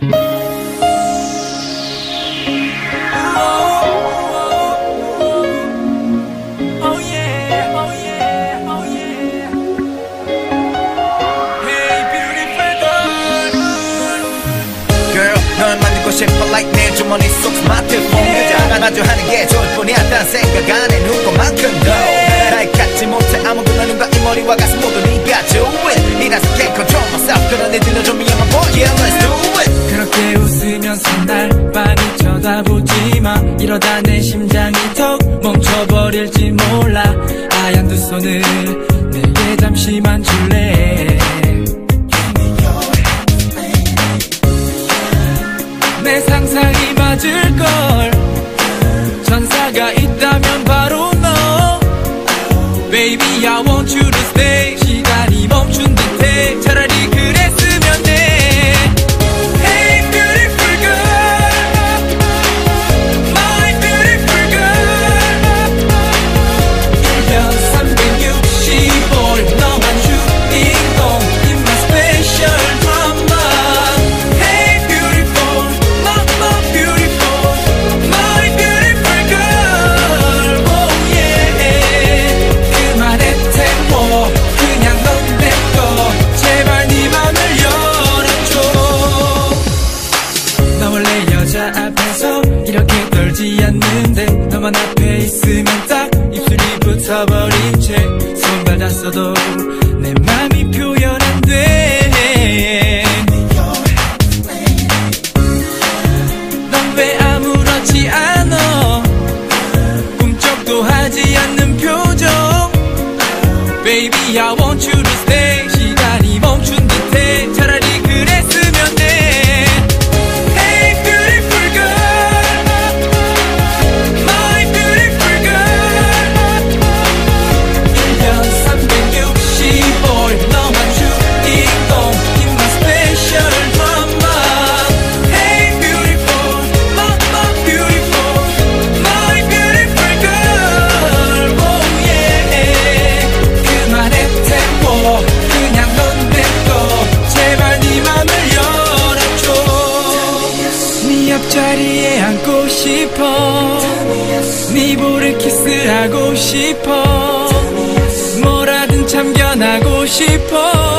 싶어 like 내 주머니 속 스마트폰 그저 마주하는 게 좋을 뿐이야 딴 생각 안 해 누구만큼도 날 갖지 못해 아무거나 눈과 이 머리와 가슴 모두 네가 do it 이라서 can't control myself 그런 애 들려줘 미안한 boy yeah let's do it 그렇게 웃으면서 날 빤히 쳐다보지마 이러다 내 심장이 턱 멈춰버릴지 몰라 하얀 두 손을 내게 잠시만 줄래 내 상상이 맞을걸 천사가 있다면 바로 너 Baby I want you to stay 시간이 멈춘 듯해 차라리 그랬으면 돼 Hey beautiful girl My beautiful girl 1년 365일 너만 주인공 In my special drama 이렇게 떨지 않는데 너만 앞에 있으면 딱 입술이 붙어버린 채 손 발랐어도 내 맘이 표현 안 돼 넌 왜 아무렇지 않아 꿈쩍도 하지 않는 표정 Baby I want you to stay 시간이 멈춘 듯해 차라리 그랬으면 돼 옆자리에 앉고 싶어 네 볼을 키스하고 싶어 뭐라든 참견하고 싶어